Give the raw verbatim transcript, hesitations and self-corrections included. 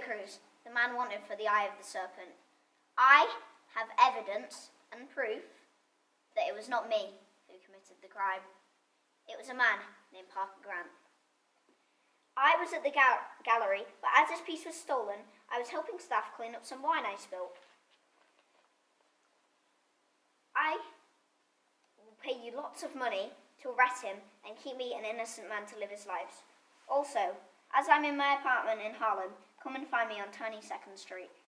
Cruz, the man wanted for the eye of the serpent. I have evidence and proof that it was not me who committed the crime. It was a man named Parker Grant. I was at the gal- gallery, but as this piece was stolen, I was helping staff clean up some wine I spilled. I will pay you lots of money to arrest him and keep me an innocent man to live his life. Also, as I'm in my apartment in Harlem, come and find me on twenty-second Street.